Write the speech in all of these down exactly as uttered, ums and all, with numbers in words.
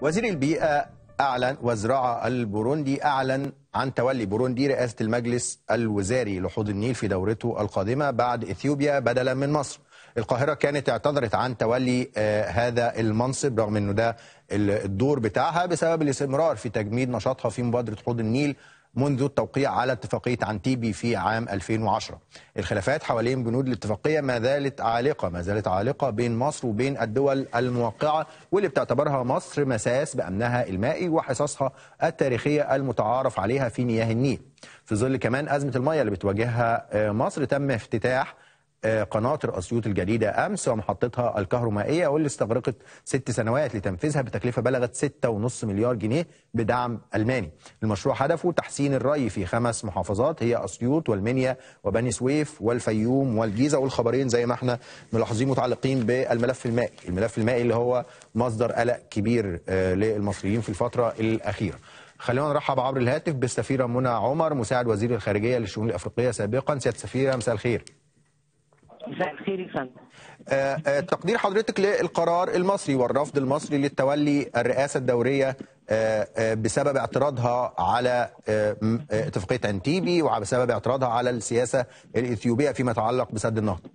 وزير البيئة أعلن والزراعة البوروندي أعلن عن تولي بوروندي رئاسة المجلس الوزاري لحوض النيل في دورته القادمة بعد إثيوبيا بدلا من مصر. القاهرة كانت اعتذرت عن تولي آه هذا المنصب رغم أنه ده الدور بتاعها بسبب الاستمرار في تجميد نشاطها في مبادرة حوض النيل منذ التوقيع على اتفاقية عنتيبي في عام ألفين وعشرة. الخلافات حوالين بنود الاتفاقية ما زالت عالقة ما زالت عالقة بين مصر وبين الدول الموقعة، واللي بتعتبرها مصر مساس بأمنها المائي وحصصها التاريخية المتعارف عليها في مياه النيل. في ظل كمان أزمة المياه اللي بتواجهها مصر، تم افتتاح قناطر أسيوط الجديدة أمس ومحطتها الكهرومائية واللي استغرقت ست سنوات لتنفيذها بتكلفة بلغت ستة ونصف مليار جنيه بدعم ألماني. المشروع هدفه تحسين الري في خمس محافظات هي أسيوط والمنيا وبني سويف والفيوم والجيزة، والخبرين زي ما احنا ملاحظين متعلقين بالملف المائي، الملف المائي اللي هو مصدر قلق كبير للمصريين في الفترة الأخيرة. خلينا نرحب عبر الهاتف بالسفيرة منى عمر مساعد وزير الخارجية للشؤون الأفريقية سابقا. سيادة السفيرة مساء الخير. مساء الخير يا فندم. تقدير حضرتك للقرار المصري والرفض المصري للتولي الرئاسة الدورية بسبب اعتراضها على اتفاقية عنتيبي وبسبب اعتراضها على السياسة الإثيوبية فيما يتعلق بسد النهضة.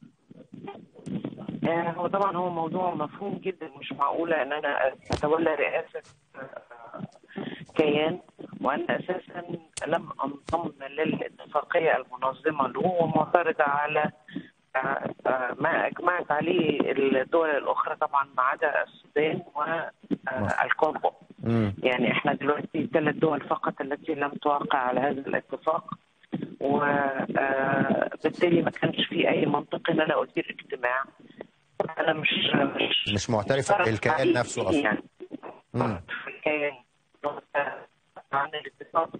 هو طبعا هو موضوع مفهوم جدا، مش معقولة ان انا اتولى رئاسة كيان وانا اساسا لم انضم للاتفاقية المنظمة له ومعترضة على ما اجمعت عليه الدول الاخرى طبعا ما عدا السودان والكونغو. يعني احنا دلوقتي ثلاث دول فقط التي لم توقع على هذا الاتفاق، وبالتالي ما كانش في اي منطق ان انا ادير اجتماع. انا مش مش, مش معترفه بالكيان نفسه اصلا. يعني الكيان عن الاتفاق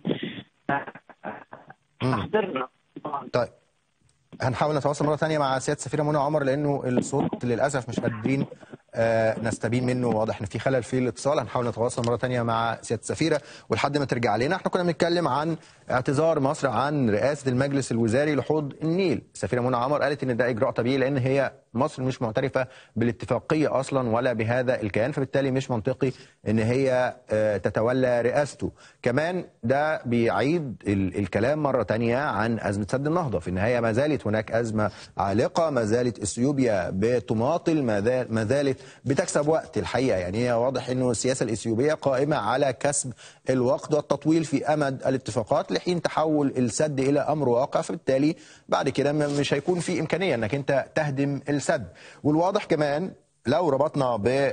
حضرنا. طيب هنحاول نتواصل مرة ثانية مع سيادة السفيرة منى عمر لأنه الصوت للأسف مش قادرين آه نستبين منه، واضح إن في خلل في الاتصال. هنحاول نتواصل مرة ثانية مع سيادة السفيرة ولحد ما ترجع لنا. احنا كنا بنتكلم عن اعتذار مصر عن رئاسة المجلس الوزاري لحوض النيل. السفيرة منى عمر قالت إن ده إجراء طبيعي لأن هي مصر مش معترفة بالاتفاقية أصلا ولا بهذا الكيان، فبالتالي مش منطقي إن هي آه تتولى رئاسته. كمان ده بيعيد الكلام مرة تانية عن أزمة سد النهضة. في النهاية ما زالت هناك أزمة عالقة، ما زالت إثيوبيا بتماطل، ما زالت بتكسب وقت. الحقيقة يعني هي واضح إنه السياسة الإثيوبية قائمة على كسب الوقت والتطويل في أمد الاتفاقات لحين تحول السد إلى أمر واقع، فبالتالي بعد كده مش هيكون في إمكانية أنك أنت تهدم السد. والواضح كمان لو ربطنا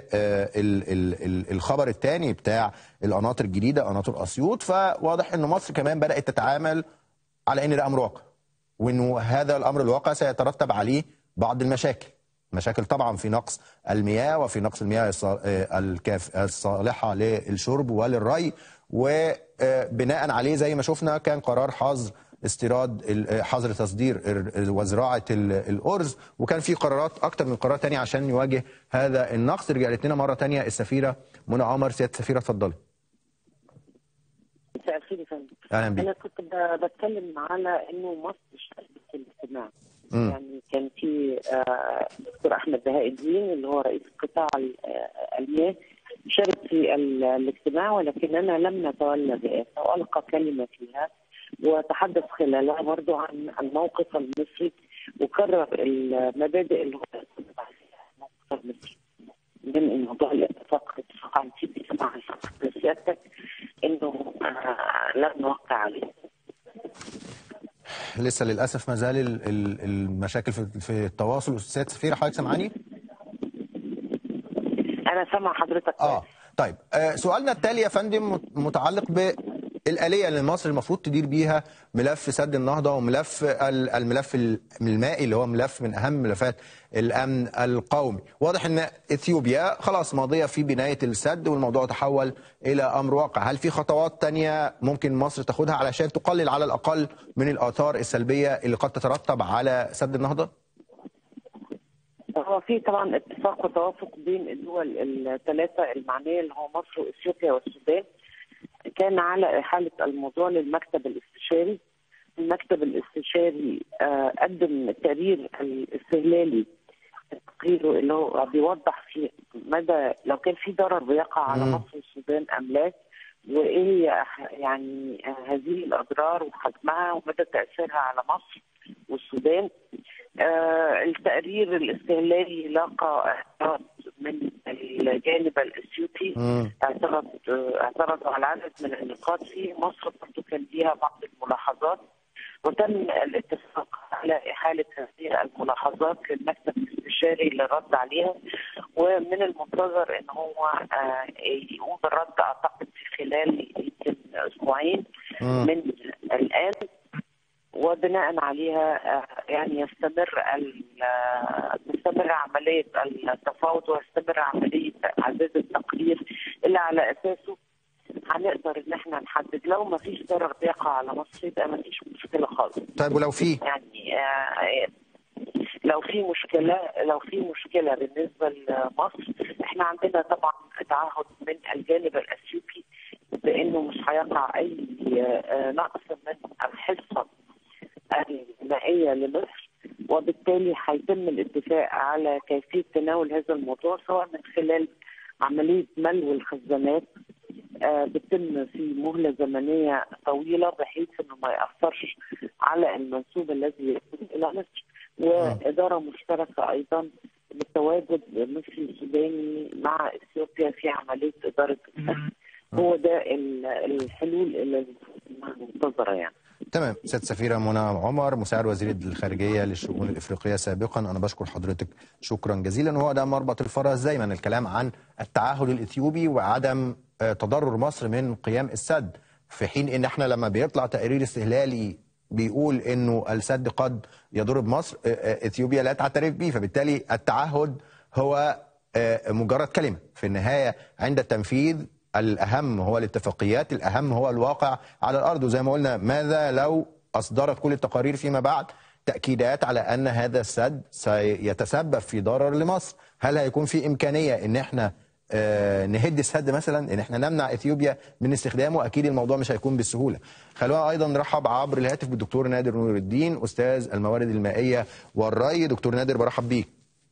بالخبر الثاني بتاع القناطر الجديدة قناطر أسيوط، فواضح إنه مصر كمان بدأت تتعامل على إن ده أمر واقع، وإنه هذا الأمر الواقع سيترتب عليه بعض المشاكل. مشاكل طبعا في نقص المياه وفي نقص المياه الصالحة للشرب وللري، وبناء عليه زي ما شفنا كان قرار حظر استيراد حظر تصدير وزراعة الأرز، وكان في قرارات أكتر من قرار تاني عشان يواجه هذا النقص. رجعت لنا مرة تانية السفيرة منى عمر. سيادة السفيرة اتفضلي. مساء الخير يا فندم. أنا كنت بتكلم على إنه مصر شاركت في الاجتماع. م. يعني كان في دكتور أحمد بهاء الدين اللي هو رئيس قطاع المياه شارك في الاجتماع، ولكننا لم نتولى الرئاسة وألقى كلمة فيها وتحدث خلالها برضه عن الموقف المصري وكرر المبادئ اللي هو الموقف المصري من موضوع الاتفاق اتفاق عنتيبي مع سيادتك انه لم نوقع عليه. لسه للاسف ما زال المشاكل في التواصل. سيادة السفيرة حضرتك سامعاني؟ انا سامع حضرتك. اه طيب آه سؤالنا التالي يا فندم متعلق ب الآلية اللي مصر المفروض تدير بيها ملف سد النهضة وملف الملف المائي اللي هو ملف من أهم ملفات الأمن القومي. واضح أن إثيوبيا خلاص ماضية في بناية السد والموضوع تحول إلى أمر واقع. هل في خطوات تانية ممكن مصر تاخدها علشان تقلل على الأقل من الآثار السلبية اللي قد تترتب على سد النهضة؟ هو في طبعا اتفاق وتوافق بين الدول الثلاثة المعنية اللي هو مصر وإثيوبيا والسودان، كان على إحالة الموضوع للمكتب الاستشاري. المكتب الاستشاري قدم التقرير الاستهلالي تقريره اللي هو بيوضح في مدى لو كان في ضرر بيقع على مم. مصر والسودان ام لا، وايه هي يعني هذه الاضرار وحجمها ومدى تاثيرها على مصر والسودان. آه التقرير الاستهلالي لاقى اعتراض من الجانب الاثيوبي، مم. اعترض آه، اعترضوا على عدد من النقاط فيه. مصر برضه كان ليها بعض الملاحظات، وتم الاتفاق على إحالة هذه الملاحظات للمكتب الاستشاري للرد عليها، ومن المنتظر ان هو آه، يقوم بالرد اعتقد في خلال يمكن اسبوعين مم. من الان، وبناء عليها آه، يعني يستمر ال- آه، تستمر عمليه التفاوض ويستمر عمليه اعداد التقرير اللي على اساسه هنقدر ان احنا نحدد. لو ما فيش ضرر بيقع على مصر يبقى ما فيش مشكله خالص. طيب ولو في يعني آه، لو في مشكله لو في مشكله بالنسبه لمصر، احنا عندنا طبعا تعهد من الجانب الاثيوبي بانه مش هيقع اي آه، نقص من الحصه المائيه لمصر، وبالتالي هيتم الاتفاق على كيفيه تناول هذا الموضوع سواء من خلال عمليه ملء الخزانات آه، بتتم في مهله زمنيه طويله بحيث انه ما ياثرش على المنسوب الذي يكون الى مصر، واداره مشتركه ايضا بالتواجد مصري سوداني مع اثيوبيا في عمليه اداره الفخ. هو ده ال- الحلول اللي المنتظره يعني. تمام. سيادة سفيرة منى عمر مساعد وزير الخارجية للشؤون الإفريقية سابقا، أنا بشكر حضرتك شكرا جزيلا. وهو ده مربط الفرس دايما الكلام عن التعهد الإثيوبي وعدم آه، تضرر مصر من قيام السد، في حين إن احنا لما بيطلع تقرير استهلالي بيقول إنه السد قد يضر بمصر، آه، آه، إثيوبيا لا تعترف به، فبالتالي التعهد هو آه، مجرد كلمة. في النهاية عند التنفيذ الأهم هو الاتفاقيات، الأهم هو الواقع على الأرض. وزي ما قلنا، ماذا لو أصدرت كل التقارير فيما بعد تأكيدات على أن هذا السد سيتسبب في ضرر لمصر؟ هل هيكون في إمكانية أن احنا آه نهد السد مثلا، أن احنا نمنع إثيوبيا من استخدامه؟ أكيد الموضوع مش هيكون بالسهولة. خلونا أيضا نرحب عبر الهاتف بالدكتور نادر نور الدين، أستاذ الموارد المائية والري. دكتور نادر برحب بيك.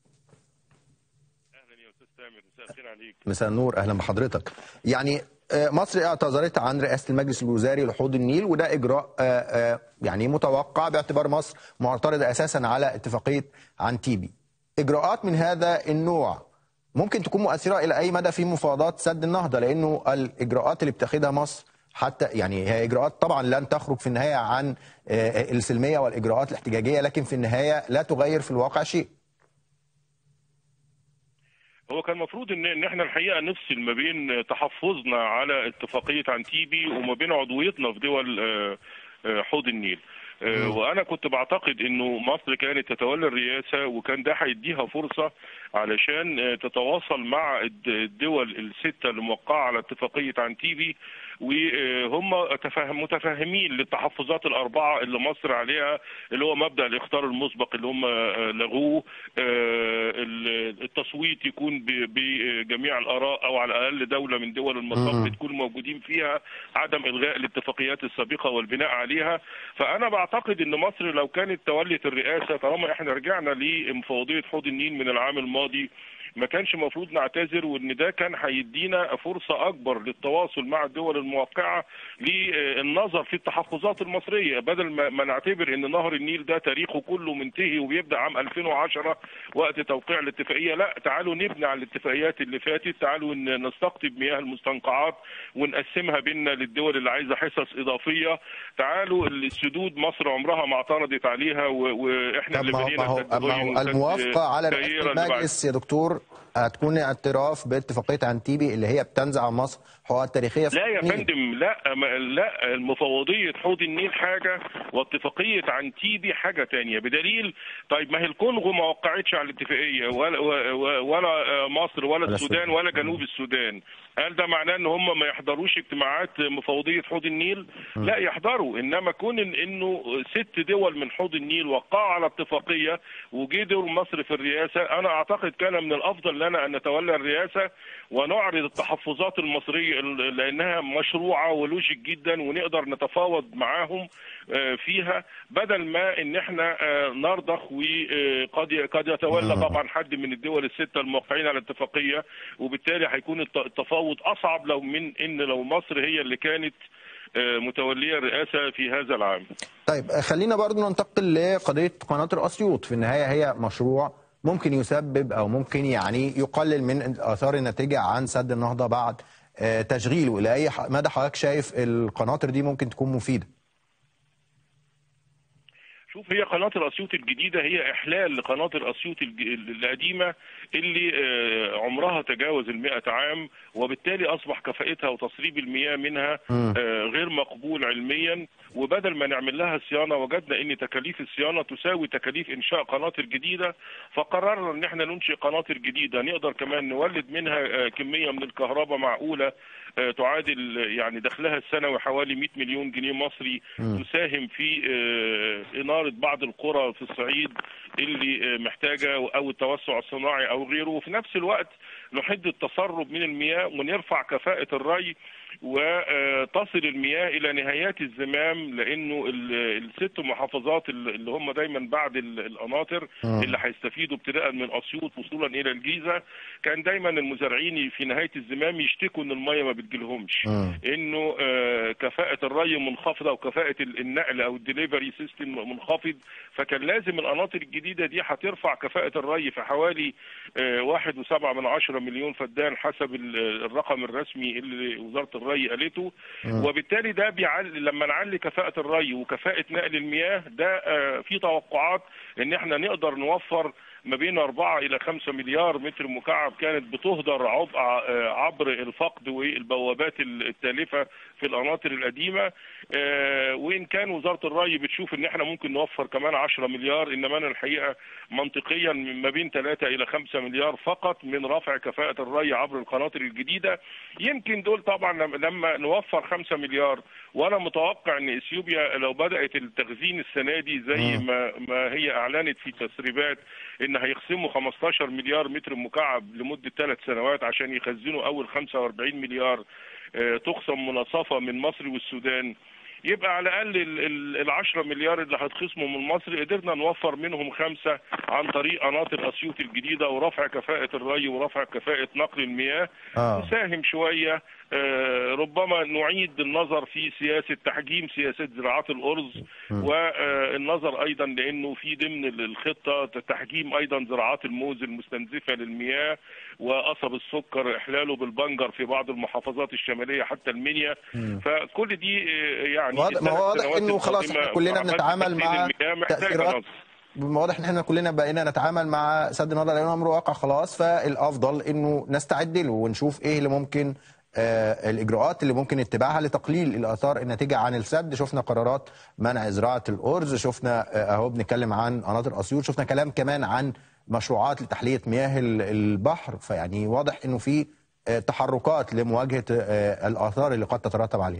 مساء النور، اهلا بحضرتك. يعني مصر اعتذرت عن رئاسه المجلس الوزاري لحوض النيل، وده اجراء يعني متوقع باعتبار مصر معترضه اساسا على اتفاقيه عنتيبي. اجراءات من هذا النوع ممكن تكون مؤثره الى اي مدى في مفاوضات سد النهضه؟ لانه الاجراءات اللي بتاخدها مصر حتى يعني هي اجراءات طبعا لن تخرج في النهايه عن السلميه والاجراءات الاحتجاجيه، لكن في النهايه لا تغير في الواقع شيء. هو كان المفروض ان ان احنا الحقيقه نفصل ما بين تحفظنا على اتفاقيه عنتيبي وما بين عضويتنا في دول حوض النيل. وانا كنت بعتقد انه مصر كانت تتولى الرئاسه، وكان ده هيديها فرصه علشان تتواصل مع الدول السته اللي موقعه على اتفاقيه عنتيبي، وهم متفاهمين للتحفظات الاربعه اللي مصر عليها، اللي هو مبدا الاخطار المسبق اللي هم لغوه، التصويت يكون بجميع الاراء او على الاقل دوله من دول المصب تكون موجودين فيها، عدم الغاء الاتفاقيات السابقه والبناء عليها. فانا بعتقد ان مصر لو كانت تولت الرئاسه، طالما احنا رجعنا لمفوضيه حوض النيل من العام الماضي، ما كانش المفروض نعتذر، وان ده كان هيدينا فرصه اكبر للتواصل مع الدول الموقعه للنظر في التحفظات المصريه، بدل ما نعتبر ان نهر النيل ده تاريخه كله منتهي وبيبدا عام ألفين وعشرة وقت توقيع الاتفاقيه. لا، تعالوا نبني على الاتفاقيات اللي فاتت، تعالوا نستقطب مياه المستنقعات ونقسمها بيننا للدول اللي عايزه حصص اضافيه، تعالوا السدود مصر عمرها ما اعترضت عليها، واحنا اللي بنينا الموافقه على رئاسه المجلس يا دكتور هتكون اعتراف باتفاقيه عنتيبي اللي هي بتنزع عن مصر حقوقها التاريخيه. لا يا فندم، لا لا، المفوضيه حوض النيل حاجه واتفاقيه عنتيبي حاجه ثانيه. بدليل، طيب ما هي الكونغو ما وقعتش على الاتفاقيه، ولا ولا مصر ولا السودان ولا جنوب السودان. هل ده معناه ان هم ما يحضروش اجتماعات مفوضيه حوض النيل؟ لا، يحضروا. انما كون انه ست دول من حوض النيل وقعوا على اتفاقيه وجي دور مصر في الرئاسه، انا اعتقد كان من الافضل الافضل لنا ان نتولى الرئاسه ونعرض التحفظات المصريه لانها مشروعه ولوجيك جدا ونقدر نتفاوض معاهم فيها، بدل ما ان احنا نرضخ وقد قد يتولى طبعا حد من الدول السته الموقعين على الاتفاقيه، وبالتالي هيكون التفاوض اصعب لو من ان لو مصر هي اللي كانت متوليه الرئاسه في هذا العام. طيب خلينا برضو ننتقل لقضيه قناطر اسيوط. في النهايه هي مشروع ممكن يسبب او ممكن يعني يقلل من الاثار الناتجه عن سد النهضه بعد تشغيله. الى اي مدى حضرتك شايف القناطر دي ممكن تكون مفيده؟ شوف، هي قناطر اسيوط الجديده هي احلال لقناطر اسيوط القديمه اللي عمرها تجاوز المئة عام، وبالتالي اصبح كفاءتها وتصريب المياه منها غير مقبول علميا. وبدل ما نعمل لها صيانه وجدنا ان تكاليف الصيانه تساوي تكاليف انشاء قناطر جديده، فقررنا ان احنا ننشئ قناطر جديده نقدر كمان نولد منها كميه من الكهرباء معقوله تعادل يعني دخلها السنوي حوالي مئة مليون جنيه مصري، تساهم في اناره بعض القرى في الصعيد اللي محتاجه او التوسع الصناعي او غيره، وفي نفس الوقت نحد التسرب من المياه ونرفع كفاءه الري وتصل المياه الى نهايات الزمام، لانه الست محافظات اللي هم دايما بعد القناطر اللي هيستفيدوا ابتداء من اسيوط وصولا الى الجيزه، كان دايما المزارعين في نهايه الزمام يشتكوا ان الميه ما بتجيلهمش، انه كفاءه الري منخفضه وكفاءه النقل او الدليفري سيستم منخفض، فكان لازم القناطر الجديده دي هترفع كفاءه الري في حوالي واحد وسبعة من عشرة مليون فدان حسب الرقم الرسمي اللي وزاره الري قالته. وبالتالي ده بيعلي لما نعلي كفاءه الري وكفاءه نقل المياه، ده في توقعات ان احنا نقدر نوفر ما بين أربعة إلى خمسة مليار متر مكعب كانت بتهدر عبر الفقد والبوابات التالفة في القناطر القديمة، وإن كان وزارة الري بتشوف إن احنا ممكن نوفر كمان عشرة مليار، إنما أنا الحقيقة منطقيا ما بين ثلاثة إلى خمسة مليار فقط من رفع كفاءة الري عبر القناطر الجديدة. يمكن دول طبعا لما نوفر خمسة مليار، وأنا متوقع إن إثيوبيا لو بدأت التخزين السنة دي زي ما ما هي أعلنت في تسريبات إن هيقسموا خمستاشر مليار متر مكعب لمدة ثلاث سنوات عشان يخزنوا أول خمسة وأربعين مليار تخصم مناصفة من مصر والسودان، يبقى على الاقل ال عشرة مليار اللي هتخصموا من مصر قدرنا نوفر منهم خمسه عن طريق قناطر اسيوط الجديده ورفع كفاءه الري ورفع كفاءه نقل المياه. آه. نساهم شويه، آه ربما نعيد النظر في سياسه تحجيم سياسات زراعات الارز، والنظر ايضا لانه في ضمن الخطه تحجيم ايضا زراعات الموز المستنزفه للمياه وقصب السكر احلاله بالبنجر في بعض المحافظات الشماليه حتى المنيا. فكل دي يعني ما هو واضح انه خلاص احنا كلنا بنتعامل مع تأثيرات، واضح ان احنا كلنا بقينا نتعامل مع سد النهضه لانه امر واقع خلاص، فالافضل انه نستعد له ونشوف ايه اللي ممكن آه الاجراءات اللي ممكن اتباعها لتقليل الاثار الناتجه عن السد. شفنا قرارات منع زراعه الارز، شفنا آه اهو بنتكلم عن قناطر اسيوط، شفنا كلام كمان عن مشروعات لتحليه مياه البحر، فيعني واضح انه في آه تحركات لمواجهه آه الاثار اللي قد تترتب عليه.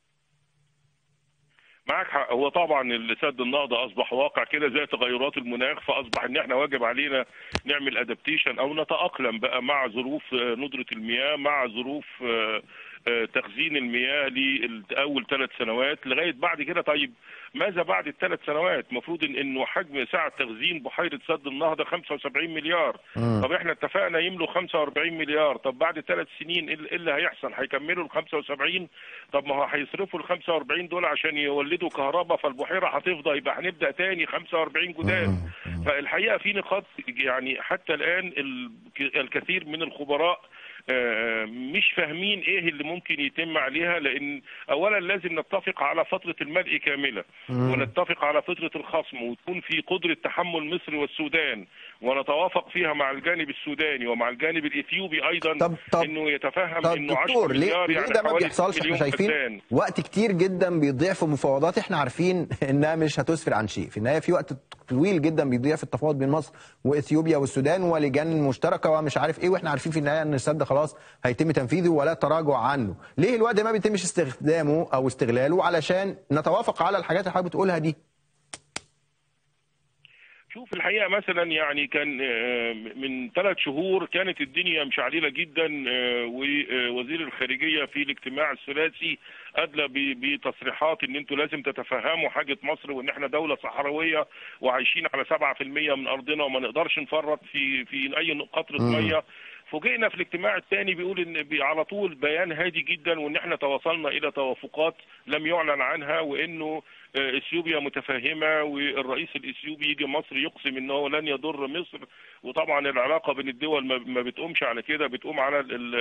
معك حق، هو طبعا سد النهضه اصبح واقع كده زي تغيرات المناخ، فاصبح ان احنا واجب علينا نعمل ادابتيشن او نتاقلم بقى مع ظروف ندره المياه، مع ظروف تخزين المياه لاول ثلاث سنوات لغايه بعد كده. طيب ماذا بعد الثلاث سنوات؟ المفروض إن انه حجم سعه تخزين بحيره سد النهضه خمسة وسبعين مليار. م. طب احنا اتفقنا يملوا خمسة وأربعين مليار، طب بعد ثلاث سنين ايه اللي هيحصل؟ هيكملوا ال خمسة وسبعين؟ طب ما هو هيصرفوا ال خمسة وأربعين دول عشان يولدوا كهرباء، فالبحيره هتفضى، يبقى هنبدا تاني خمسة وأربعين جداد. فالحقيقه في نقاط يعني حتى الان الكثير من الخبراء مش فاهمين ايه اللي ممكن يتم عليها، لان اولا لازم نتفق على فتره الملء كامله، ونتفق على فتره الخصم، وتكون في قدره تحمل مصر والسودان، ونتوافق فيها مع الجانب السوداني ومع الجانب الاثيوبي ايضا. طب طب انه يتفهم طب انه عشرة مليار ليه يعني ده ما بيحصلش؟ احنا شايفين فدان. وقت كتير جدا بيضيع في مفاوضات احنا عارفين انها مش هتسفر عن شيء، في النهايه في وقت طويل جدا بيضيع في التفاوض بين مصر واثيوبيا والسودان ولجان مشتركه ومش عارف ايه، واحنا عارفين في النهايه ان السد خلاص هيتم تنفيذه ولا تراجع عنه. ليه الوقت ما بيتمش استخدامه او استغلاله علشان نتوافق على الحاجات اللي حضرتك بتقولها دي؟ شوف الحقيقه مثلا يعني كان من ثلاث شهور كانت الدنيا مشعلله جدا، ووزير الخارجيه في الاجتماع الثلاثي ادلى بتصريحات ان انتوا لازم تتفهموا حاجه مصر، وان احنا دوله صحراويه وعايشين على سبعة في المية من ارضنا وما نقدرش نفرط في في اي قطره ميه. فوجئنا في الاجتماع الثاني بيقول ان على طول بيان هادي جدا، وان احنا تواصلنا الى توافقات لم يعلن عنها، وانه اثيوبيا متفهمه، والرئيس الاثيوبي يجي مصر يقسم انه لن يضر مصر. وطبعا العلاقه بين الدول ما بتقومش على كده، بتقوم على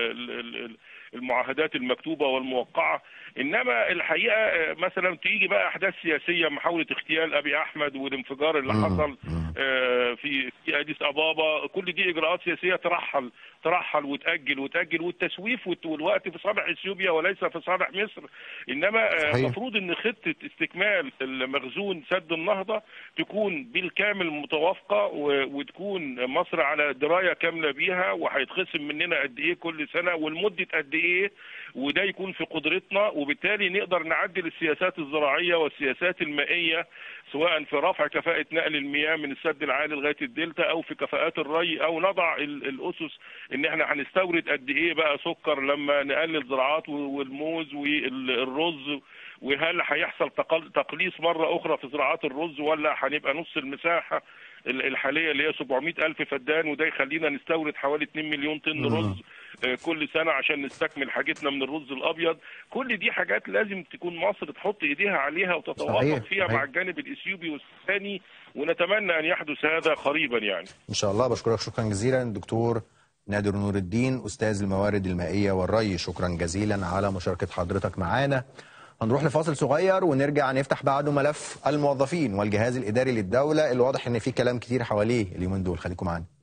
المعاهدات المكتوبه والموقعه. انما الحقيقه مثلا تيجي بقى احداث سياسيه، محاوله اغتيال ابي احمد والانفجار اللي حصل في في اديس ابابا، كل دي اجراءات سياسيه ترحل ترحل وتاجل وتاجل، والتسويف والوقت في صالح اثيوبيا وليس في صالح مصر. انما المفروض ان خطه استكمال المخزون سد النهضه تكون بالكامل متوافقه، وتكون مصر على درايه كامله بيها، وهيتخصم مننا قد ايه كل سنه والمده قد ايه، وده يكون في قدرتنا، وبالتالي نقدر نعدل السياسات الزراعيه والسياسات المائيه، سواء في رفع كفاءه نقل المياه من السد العالي لغايه الدلتا، او في كفاءات الري، او نضع الاسس ان احنا هنستورد قد ايه بقى سكر لما نقلل زراعات والموز والرز، وهل هيحصل تقليص مره اخرى في زراعات الرز، ولا هنبقى نص المساحه الحاليه اللي هي سبعمائة ألف فدان، وده يخلينا نستورد حوالي اتنين مليون طن رز كل سنه عشان نستكمل حاجتنا من الرز الابيض. كل دي حاجات لازم تكون مصر تحط ايديها عليها وتتوافق فيها صحيح. مع الجانب الاثيوبي والسوداني، ونتمنى ان يحدث هذا قريبا يعني ان شاء الله. بشكرك شكرا جزيلا دكتور نادر نور الدين، استاذ الموارد المائيه والري، شكرا جزيلا على مشاركه حضرتك معانا. هنروح لفاصل صغير ونرجع نفتح بعده ملف الموظفين والجهاز الاداري للدوله، اللي واضح ان في كلام كتير حواليه اليومين دول. خليكم معانا.